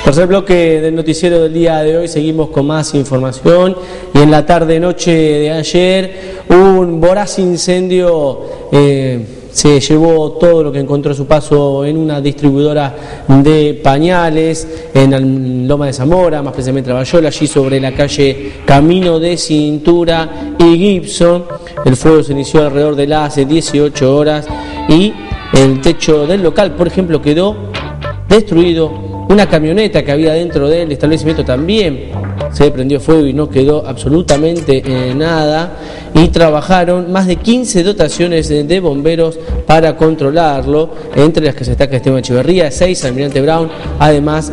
Tercer bloque del noticiero del día de hoy, seguimos con más información y en la tarde-noche de ayer un voraz incendio se llevó todo lo que encontró a su paso en una distribuidora de pañales en Loma de Zamora, más precisamente en Bayola, allí sobre la calle Camino de Cintura y Gibson. El fuego se inició alrededor de las 18 horas y el techo del local, por ejemplo, quedó destruido. Una camioneta que había dentro del establecimiento también se prendió fuego y no quedó absolutamente nada. Y trabajaron más de 15 dotaciones de bomberos para controlarlo, entre las que se destaca Esteban Echeverría, 6 Almirante Brown, además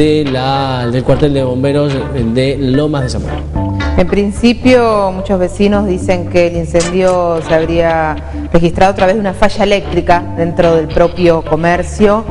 del cuartel de bomberos de Lomas de Zamora. En principio, muchos vecinos dicen que el incendio se habría registrado a través de una falla eléctrica dentro del propio comercio.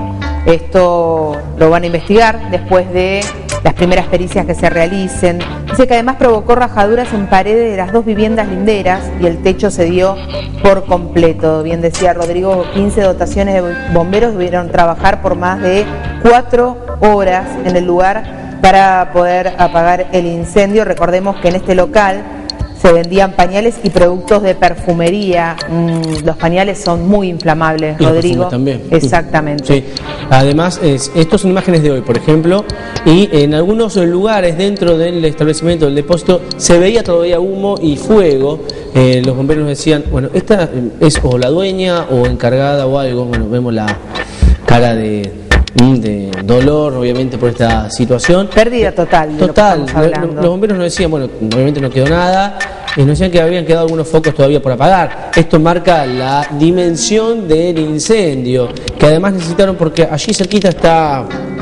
Esto lo van a investigar después de las primeras pericias que se realicen. Dice que además provocó rajaduras en paredes de las dos viviendas linderas y el techo se dio por completo. Bien decía Rodrigo, 15 dotaciones de bomberos debieron trabajar por más de 4 horas en el lugar para poder apagar el incendio. Recordemos que en este local se vendían pañales y productos de perfumería. Los pañales son muy inflamables, Rodrigo. También. Exactamente. Sí. Además, estas son imágenes de hoy, por ejemplo, y en algunos lugares dentro del establecimiento del depósito se veía todavía humo y fuego. Los bomberos decían, bueno, esta es o la dueña o encargada o algo. Bueno, vemos la cara de dolor, obviamente, por esta situación. Pérdida total. Total. Los bomberos nos decían, bueno, obviamente no quedó nada, y nos decían que habían quedado algunos focos todavía por apagar. Esto marca la dimensión del incendio, que además necesitaron, porque allí cerquita está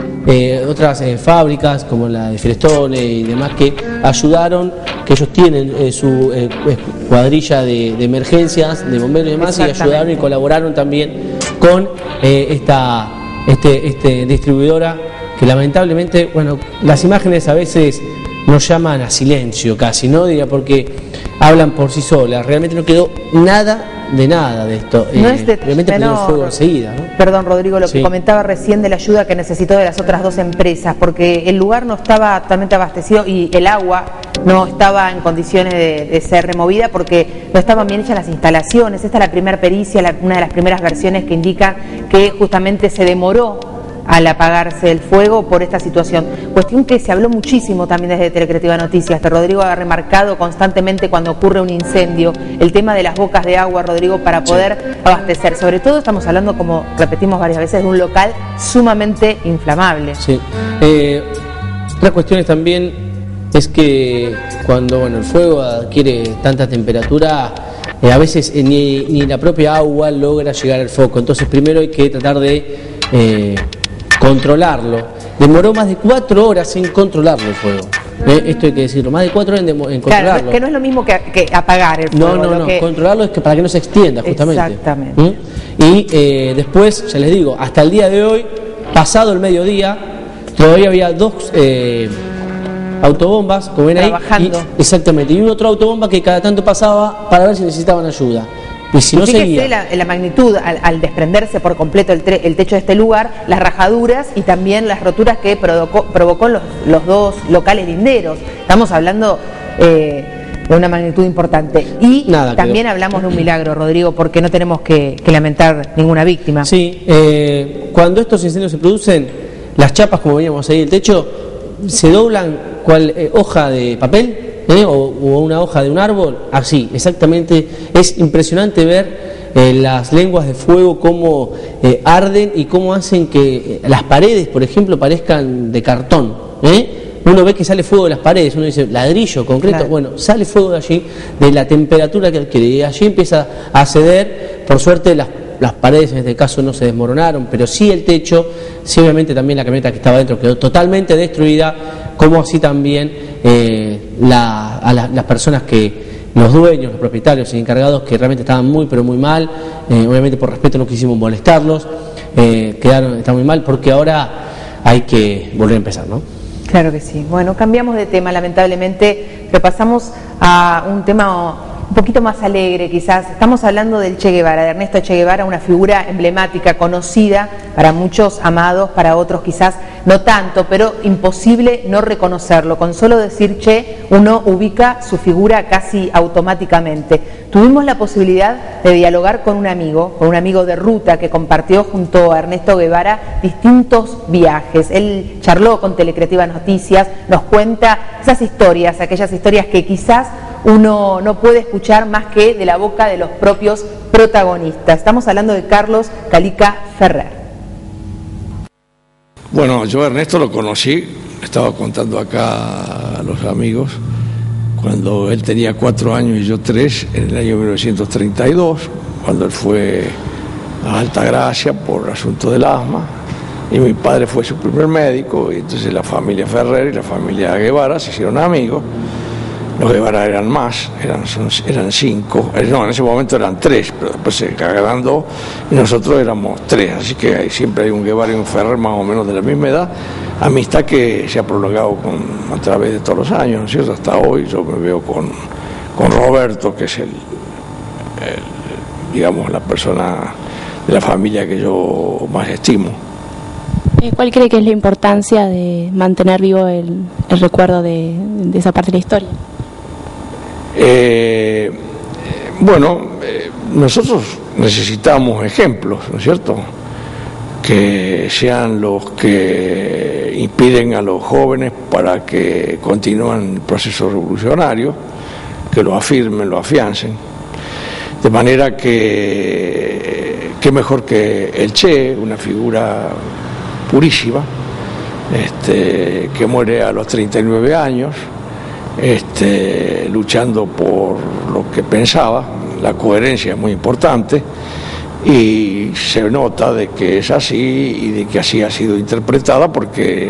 otras fábricas, como la de Firestone y demás, que ayudaron, que ellos tienen su cuadrilla de emergencias, de bomberos y demás, y ayudaron y colaboraron también con esta distribuidora, que lamentablemente, bueno, las imágenes a veces nos llaman a silencio casi, ¿no? Diría, porque hablan por sí solas. Realmente no quedó nada de esto. No es de realmente prendió fuego enseguida, ¿no? Perdón, Rodrigo, lo que comentaba recién de la ayuda que necesitó de las otras dos empresas, porque el lugar no estaba totalmente abastecido y el agua no estaba en condiciones de ser removida porque no estaban bien hechas las instalaciones. Esta es la primera pericia, una de las primeras versiones que indica que justamente se demoró al apagarse el fuego por esta situación. Cuestión que se habló muchísimo también desde Telecreativa Noticias. Rodrigo ha remarcado constantemente cuando ocurre un incendio el tema de las bocas de agua, Rodrigo, para poder abastecer. Sobre todo estamos hablando, como repetimos varias veces, de un local sumamente inflamable. Sí. Otras cuestiones también es que cuando el fuego adquiere tanta temperatura, a veces ni la propia agua logra llegar al foco. Entonces primero hay que tratar de controlarlo. Demoró más de 4 horas en controlarlo el fuego. Esto hay que decirlo, más de 4 horas en controlarlo. Claro, que no es lo mismo que apagar el fuego. No, controlarlo es que para que no se extienda, justamente. Exactamente. Y después, ya les digo, hasta el día de hoy, pasado el mediodía, todavía había 2 autobombas, como ven ahí. Trabajando. Exactamente, y un otro autobomba que cada tanto pasaba para ver si necesitaban ayuda. Y si no seguía. La magnitud al desprenderse por completo el techo de este lugar, las rajaduras y también las roturas que provocó los dos locales linderos. Estamos hablando de una magnitud importante. Y también hablamos de un milagro, Rodrigo, porque no tenemos que lamentar ninguna víctima. Sí, cuando estos incendios se producen, las chapas, como veíamos ahí, el techo, se doblan cual hoja de papel. O una hoja de un árbol, así, exactamente. Es impresionante ver las lenguas de fuego cómo arden y cómo hacen que las paredes, por ejemplo, parezcan de cartón. Uno ve que sale fuego de las paredes, uno dice ladrillo, concreto, claro. Bueno, sale fuego de allí, de la temperatura que adquiere, y allí empieza a ceder. Por suerte las paredes en este caso no se desmoronaron, pero sí el techo, sí obviamente también la camioneta que estaba dentro quedó totalmente destruida, como así también las personas los dueños, los propietarios y encargados, que realmente estaban muy pero muy mal. Obviamente por respeto no quisimos molestarlos, están muy mal, porque ahora hay que volver a empezar, ¿no? Claro que sí. Bueno, cambiamos de tema lamentablemente, pero pasamos a un tema un poquito más alegre quizás. Estamos hablando del Che Guevara, de Ernesto Che Guevara, una figura emblemática, conocida para muchos, amados, para otros quizás no tanto, pero imposible no reconocerlo. Con solo decir Che, uno ubica su figura casi automáticamente. Tuvimos la posibilidad de dialogar con un amigo de ruta que compartió junto a Ernesto Guevara distintos viajes. Él charló con Telecreativa Noticias, nos cuenta esas historias, aquellas historias que quizás uno no puede escuchar más que de la boca de los propios protagonistas. Estamos hablando de Carlos Calica Ferrer. Bueno, yo a Ernesto lo conocí, estaba contando acá a los amigos, cuando él tenía 4 años y yo 3, en el año 1932, cuando él fue a Altagracia por asunto del asma, y mi padre fue su primer médico, y entonces la familia Ferrer y la familia Guevara se hicieron amigos. Los Guevara eran más, eran 5, no, en ese momento eran 3, pero después se cagaron 2 y nosotros éramos 3, así que siempre hay un Guevara y un Ferrer más o menos de la misma edad, amistad que se ha prolongado a través de todos los años, ¿no es cierto? Hasta hoy yo me veo con Roberto, que es digamos, la persona de la familia que yo más estimo. ¿Cuál cree que es la importancia de mantener vivo el recuerdo de esa parte de la historia? Nosotros necesitamos ejemplos, ¿no es cierto?, que sean los que inspiren a los jóvenes para que continúen el proceso revolucionario, que lo afirmen, lo afiancen, de manera que mejor que el Che, una figura purísima, que muere a los 39 años, luchando por lo que pensaba. La coherencia es muy importante y se nota de que es así y de que así ha sido interpretada, porque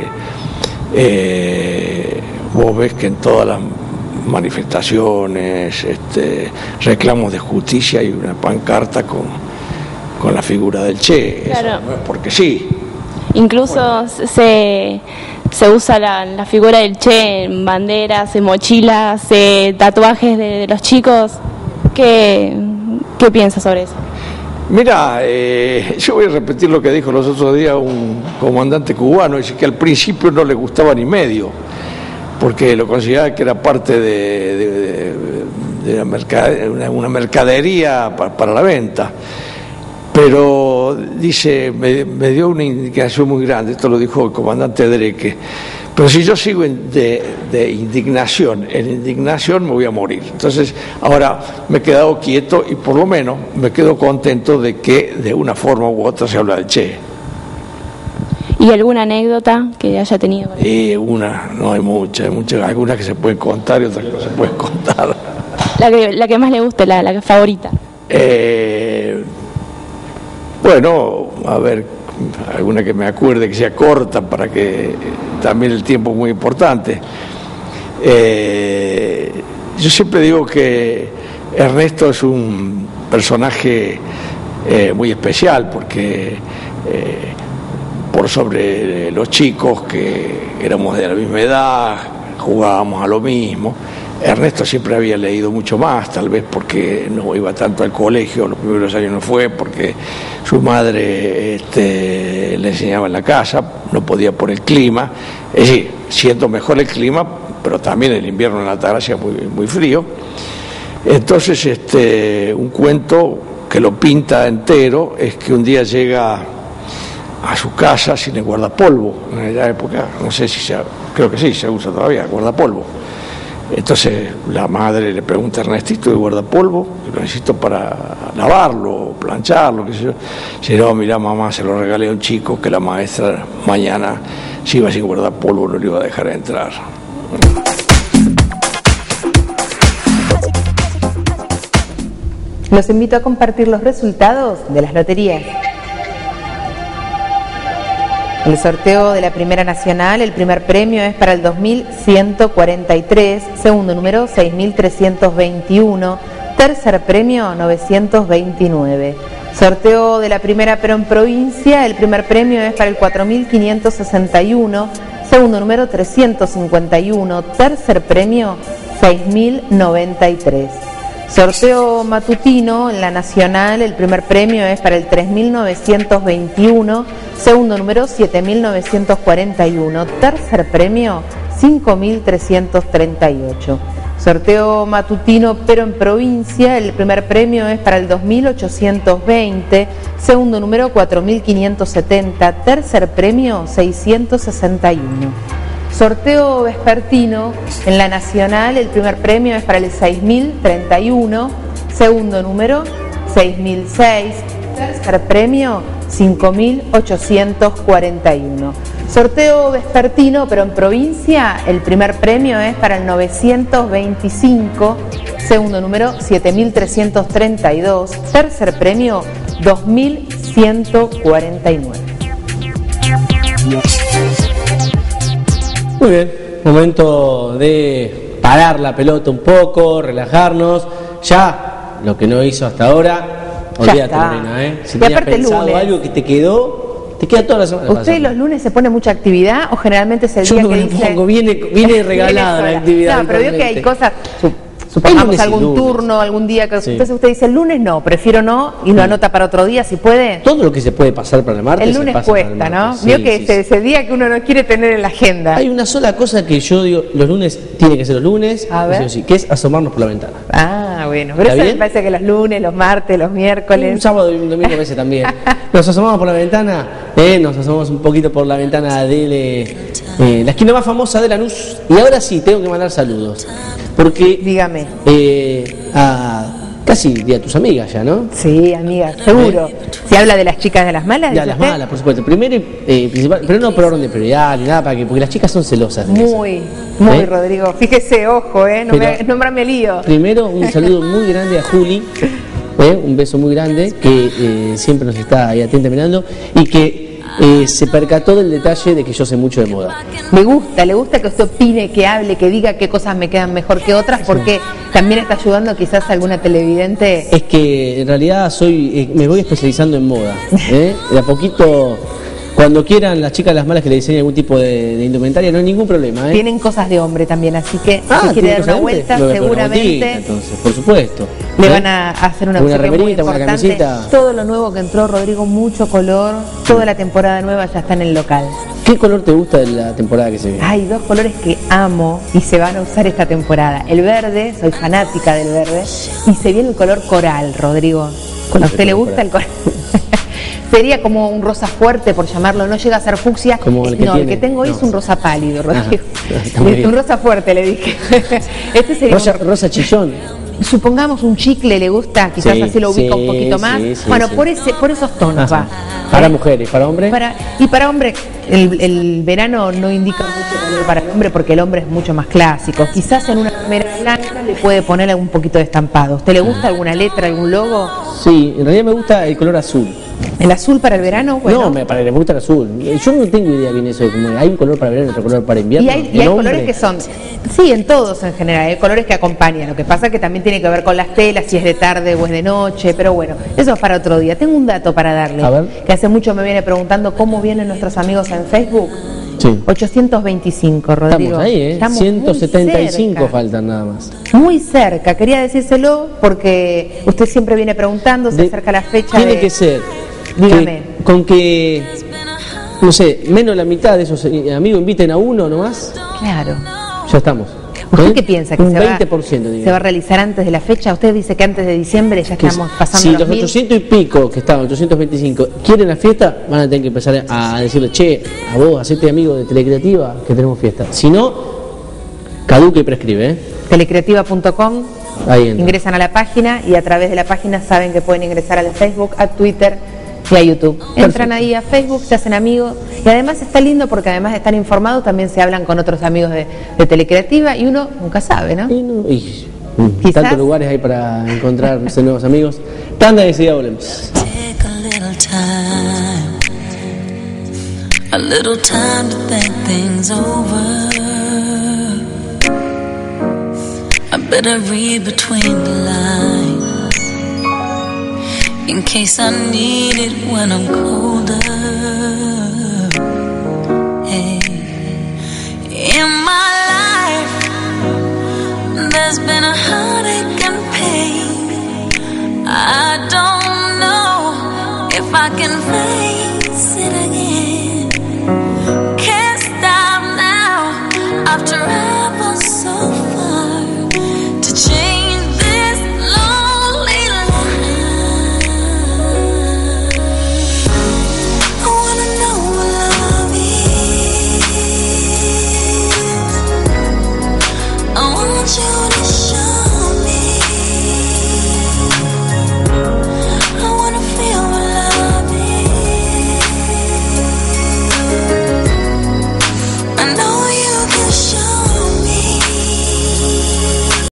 vos ves que en todas las manifestaciones, reclamos de justicia, hay una pancarta con la figura del Che. Claro. Eso no es porque sí. Incluso se usa la figura del Che en banderas, en mochilas, tatuajes de los chicos. ¿Qué piensas sobre eso? Mira, yo voy a repetir lo que dijo los otros días un comandante cubano, dice que al principio no le gustaba ni medio, porque lo consideraba que era parte de una mercadería para la venta. Pero dice, me dio una indignación muy grande, esto lo dijo el comandante Dreque, pero si yo sigo de indignación en indignación me voy a morir. Entonces ahora me he quedado quieto y por lo menos me quedo contento de que de una forma u otra se habla del Che. ¿Y alguna anécdota que haya tenido? No hay muchas, algunas que se pueden contar y otras que no se pueden contar. La que más le guste, la favorita. Bueno, a ver, alguna que me acuerde que sea corta, para que también el tiempo es muy importante. Yo siempre digo que Ernesto es un personaje muy especial, porque por sobre los chicos que éramos de la misma edad, jugábamos a lo mismo. Ernesto siempre había leído mucho más, tal vez porque no iba tanto al colegio, los primeros años no fue, porque su madre le enseñaba en la casa, no podía por el clima, es decir, siendo mejor el clima, pero también el invierno en Altagracia muy, muy frío. Entonces, un cuento que lo pinta entero es que un día llega a su casa sin el guardapolvo. En aquella época, no sé si creo que sí, se usa todavía el guardapolvo. Entonces la madre le pregunta a Ernestito, ¿el guardapolvo? Lo necesito para lavarlo, plancharlo, qué sé yo. Dice, no, mira mamá, se lo regalé a un chico que la maestra mañana, si iba sin guardapolvo, no le iba a dejar entrar. Los invito a compartir los resultados de las loterías. El sorteo de la Primera Nacional, el primer premio es para el 2143, segundo número 6321, tercer premio 929. Sorteo de la Primera pero en provincia, el primer premio es para el 4561, segundo número 351, tercer premio 6093. Sorteo matutino en la Nacional, el primer premio es para el 3.921, segundo número 7.941, tercer premio 5.338. Sorteo matutino pero en provincia, el primer premio es para el 2.820, segundo número 4.570, tercer premio 661. Sorteo vespertino en la Nacional, el primer premio es para el 6.031, segundo número 6.006, tercer premio 5.841. Sorteo vespertino, pero en provincia, el primer premio es para el 925, segundo número 7.332, tercer premio 2.149. Muy bien, momento de parar la pelota un poco, relajarnos. Ya lo que no hizo hasta ahora, olvídate, Lorena, Si tenías pensado algo que te queda toda la semana. ¿Usted los lunes se pone mucha actividad o generalmente es el día que dice... Pongo, viene regalada la actividad. No, pero veo que hay cosas... Supongamos algún turno, algún día que... Sí. Entonces usted dice, el lunes no, prefiero no, y lo anota para otro día si puede. Todo lo que se puede pasar para el martes. El lunes se pasa cuesta, para el martes. ¿no? Vio que ese día que uno no quiere tener en la agenda. Hay una sola cosa que yo digo, los lunes tiene que ser los lunes, a ver. Sí, que es asomarnos por la ventana. Ah, bueno, pero eso me parece que los lunes, los martes, los miércoles. Un sábado y un domingo a veces también. Nos asomamos por la ventana, nos asomamos un poquito por la ventana de la esquina más famosa de Lanús. Y ahora sí, tengo que mandar saludos. Porque, dígame, casi a tus amigas ya, ¿no? Sí, amigas, seguro. ¿Se habla de las chicas de las malas? De las malas, por supuesto. Primero y principal, pero no por orden de prioridad ni nada, porque las chicas son celosas. Muy, Rodrigo. Fíjese, ojo, no me lío. Primero, un saludo muy grande a Juli, un beso muy grande, que siempre nos está ahí atenta mirando y que se percató del detalle de que yo sé mucho de moda. Le gusta que usted opine, que hable, que diga qué cosas me quedan mejor que otras, porque también está ayudando quizás a alguna televidente. Es que en realidad me voy especializando en moda. De a poquito, cuando quieran las chicas las malas que le diseñen algún tipo de indumentaria, no hay ningún problema. Tienen cosas de hombre también, así que si quiere dar una vuelta, seguramente. Entonces, por supuesto. Le van a hacer una remerita, una camiseta. Todo lo nuevo que entró, Rodrigo, mucho color. Toda la temporada nueva ya está en el local. ¿Qué color te gusta de la temporada que se viene? Hay dos colores que amo y se van a usar esta temporada. El verde, soy fanática del verde, y se viene el color coral, Rodrigo. ¿A usted le gusta el coral? Sería como un rosa fuerte, por llamarlo, no llega a ser fucsia. Como el que tengo hoy es un rosa pálido, Rodrigo. Un rosa fuerte, le dije. Este sería rosa chillón. Supongamos un chicle le gusta, quizás así lo ubica un poquito más. Por esos tonos va. ¿Para mujeres, para hombres? Para hombre, el verano no indica mucho color para el hombre porque el hombre es mucho más clásico. Quizás en una remera blanca le puede poner un poquito de estampado. ¿A usted le gusta alguna letra, algún logo? Sí, en realidad me gusta el color azul. ¿El azul para el verano? Bueno. No, me gusta el azul. Yo no tengo idea bien eso de cómo hay un color para verano y otro color para invierno. Y hay colores que son, sí, en todos en general, hay colores que acompañan. Lo que pasa es que también tiene que ver con las telas, si es de tarde o es de noche, pero bueno, eso es para otro día. Tengo un dato para darle, que hace mucho me viene preguntando cómo vienen nuestros amigos en Facebook. Sí. 825, Rodrigo. Estamos ahí, Estamos 175 faltan nada más. Muy cerca, quería decírselo porque usted siempre viene preguntando, se acerca la fecha. Tiene que ser. Dígame. Con que, no sé, menos la mitad de esos amigos inviten a uno nomás. Claro. Ya estamos. ¿Usted qué piensa? ¿Que un 20%, se va a realizar antes de la fecha? Usted dice que antes de diciembre ya estamos pasando si los 800 y pico, que estaban, 825, quieren la fiesta, van a tener que empezar a decirle, che, a vos, hacete amigo de Telecreativa, que tenemos fiesta. Si no, caduca y prescribe. Telecreativa.com, ingresan a la página y a través de la página saben que pueden ingresar al Facebook, a Twitter y a YouTube. Entran ahí a Facebook, se hacen amigos y además está lindo porque además de estar informados también se hablan con otros amigos de Telecreativa y uno nunca sabe, ¿no? Tantos lugares hay para encontrarse nuevos amigos. Tanda y enseguida volvemos. A little time to think things over. I better read between the lines in case I need it when I'm colder. Hey. In my life, there's been a heartache and pain. I can face it again.